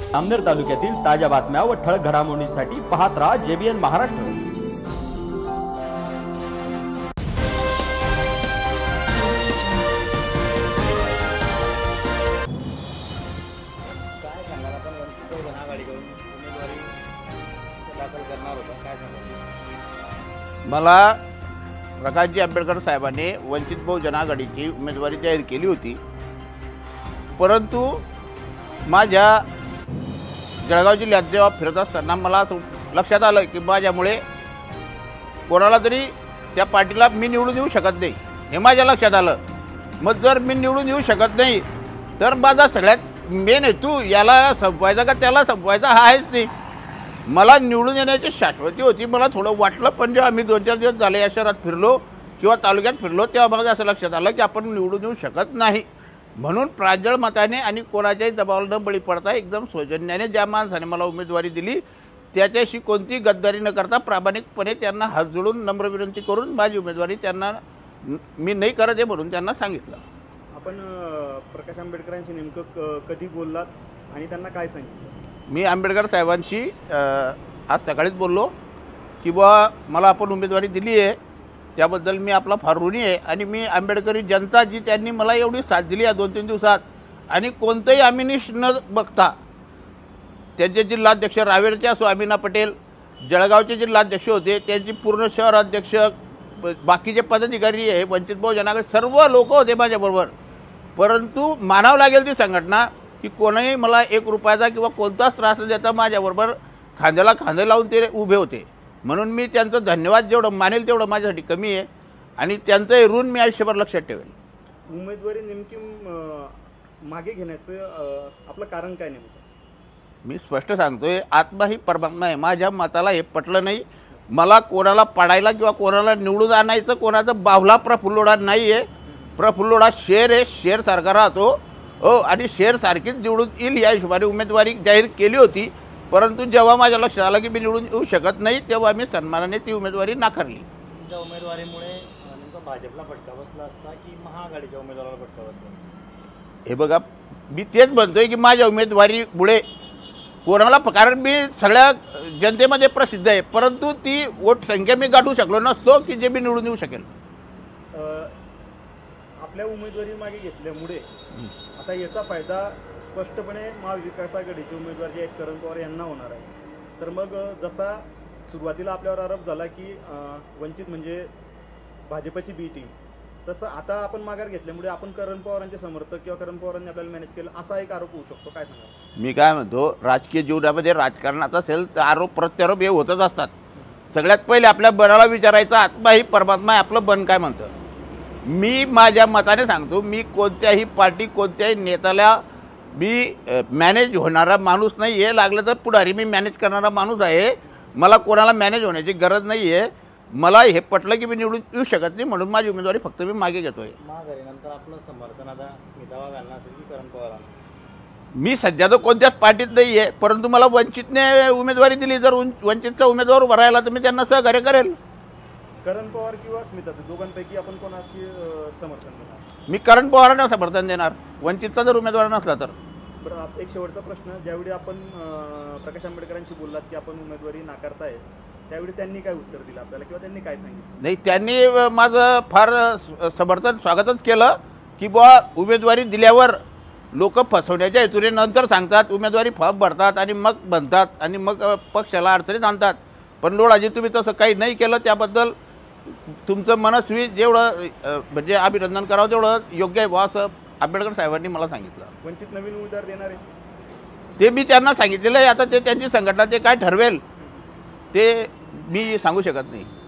अमनेर तालुक्यातील ताज्या बातम्या व ठळक घडामोडींसाठी पाहत राहा JBN महाराष्ट्र। काय सांगाल आपण वंचित बहुजन आघाडीकडून उमेदवारी दाखल करणार होता, काय सांगाल? मला प्रकाशजी आंबेडकर साहेबांनी वंचित बहुजन आघाडीची उमेदवारी जाहीर केली होती, परंतु माझ्या जळगाव जिल्ह्यात जेव्हा फिरत असताना मला असं लक्षात आलं की माझ्यामुळे कोणाला तरी त्या पार्टीला मी निवडून येऊ शकत नाही, हे माझ्या लक्षात आलं। मग जर मी निवडून येऊ शकत नाही तर माझा सगळ्यात मेन हेतू याला संपवायचा का त्याला संपवायचा हा आहेच नाही। मला निवडून येण्याची शाश्वती होती। मला थोडं वाटलं, पण जेव्हा आम्ही 2-4 दिवस झाले या शहरात फिरलो किंवा तालुक्यात फिरलो तेव्हा मला असं लक्षात आलं की आपण निवडून येऊ शकत नाही। म्हणून प्रांजळ मताने आणि कोणाच्याही दबावाला न बळी पडता एकदम सौजन्याने ज्या माणसाने मला उमेदवारी दिली त्याच्याशी कोणती गद्दारी न करता प्रामाणिकपणे त्यांना हात जोडून नम्र विनंती करून माझी उमेदवारी त्यांना मी नाही करत आहे म्हणून त्यांना सांगितलं। आपण प्रकाश आंबेडकरांशी नेमकं कधी बोललात आणि त्यांना काय सांगितलं? मी आंबेडकर साहेबांशी आज सकाळीच बोललो की बुवा मला आपण उमेदवारी दिली आहे त्याबद्दल मी आपला फार ऋणी आहे आणि मी आंबेडकरी जनता जी त्यांनी मला एवढी साथ दिली या 2-3 दिवसात आणि कोणतंही आमिष न बघता त्यांचे जिल्हाध्यक्ष रावेरचे असो अमिना पटेल, जळगावचे जिल्हाध्यक्ष होते, त्यांची पूर्ण शहर अध्यक्ष, बाकीचे पदाधिकारी आहे, वंचित बहुजन आघाडी सर्व लोक होते माझ्याबरोबर। परंतु मानावं लागेल ती संघटना की कोणीही मला 1 रुपयाचा किंवा कोणताच त्रास न देता माझ्याबरोबर खांद्याला खांदे लावून ते उभे होते। म्हणून मी त्यांचं धन्यवाद जेवढं मानेल तेवढं माझ्यासाठी कमी आहे आणि त्यांचं ऋण मी आयुष्यभर लक्षात ठेवेल। उमेदवारी नेमकी मागे घेण्याचं आपलं कारण काय नेमकं? मी स्पष्ट सांगतोय, आत्मा ही परमात्मा आहे। माझ्या मताला हे पटलं नाही। मला कोणाला पाडायला किंवा कोणाला निवडून आणायचं कोणाचं बावला प्रफुल्लोडा नाही आहे। प्रफुल्लोडा शेर आहे, शेरसारखा राहतो आणि शेरसारखीच निवडून येईल या हिशोबाने उमेदवारी जाहीर केली होती। परंतु जेव्हा माझ्या लक्षात आलं की मी निवडून येऊ शकत नाही तेव्हा मी सन्मानाने ती उमेदवारी नाकारली। तुमच्या उमेदवारीमुळे नेमकं भाजपला फटका बसला असता की महाआघाडीच्या उमेदवाराला फटका बसला? हे बघा, मी तेच म्हणतोय की माझ्या उमेदवारीमुळे कोणाला, कारण मी सगळ्या जनतेमध्ये प्रसिद्ध आहे, परंतु ती वोट संख्या मी गाठू शकलो नसतो की जे मी निवडून येऊ शकेल। आपल्या उमेदवारी मागे घेतल्यामुळे आता याचा फायदा स्पष्टपणे महाविकास आघाडीचे उमेदवार जे आहेत करण पवार यांना होणार आहे। तर मग जसा सुरुवातीला आपल्यावर आरोप झाला की वंचित म्हणजे भाजपची बी टीम, तसं आता आपण माघार घेतल्यामुळे आपण करण पवारांचे समर्थक किंवा करण पवारांनी आपल्याला मॅनेज केलं असा एक आरोप होऊ शकतो, काय सांगा? मी काय म्हणतो, राजकीय जीवनामध्ये राजकारणात असेल तर आरोप प्रत्यारोप हे होतच असतात। सगळ्यात पहिले आपल्या बनाला विचारायचं, आत्मा ही परमात्मा आहे, आपलं बन काय म्हणतं। मी माझ्या मताने सांगतो, मी कोणत्याही पार्टी कोणत्याही नेत्याला मी मॅनेज होणारा माणूस नाही आहे। लागलं तर पुढारी मी मॅनेज करणारा माणूस आहे। मला कोणाला मॅनेज होण्याची गरज नाही आहे। मला हे पटलं की मी निवडून येऊ शकत नाही म्हणून माझी उमेदवारी फक्त मी मागे घेतोय। महाआघाडीनंतर आपलं समर्थन आता स्मिता वाघांना असेल की करण पवारांना? मी सध्या तर कोणत्याच पार्टीत नाही आहे, परंतु मला वंचितने उमेदवारी दिली, जर वंचितचा उमेदवार उभा राहिला तर मी त्यांना सहकार्य करेल। करण पवार किंवा स्मिता, दोघांपैकी आपण कोणाची समर्थन देणार? मी करण पवारांना समर्थन देणार वंचितचा जर उमेदवार नसला तर। बरं, एक शेवटचा प्रश्न, ज्यावेळी आपण प्रकाश आंबेडकरांशी बोललात की आपण उमेदवारी नाकारताय त्यावेळी त्यांनी काय उत्तर दिलं आपल्याला किंवा त्यांनी काय सांगितलं? नाही, त्यांनी माझं फार समर्थन स्वागतच केलं की बुवा उमेदवारी दिल्यावर लोक फसवण्याच्या हेतूने नंतर सांगतात, उमेदवारी फॉर्म भरतात आणि मग बनतात आणि मग पक्षाला अडचणीत आणतात। पण लोळाजी तुम्ही तसं काही नाही केलं, त्याबद्दल तुमचं मनस्वी जेवढं म्हणजे अभिनंदन करावं तेवढं योग्य आहे बुवा असं आंबेडकर साहेबांनी मला सांगितलं। वंचित नवीन उमेदवार देणार आहे ते मी त्यांना सांगितलेलं आहे। आता ते त्यांची संघटना ते काय ठरवेल ते मी सांगू शकत नाही।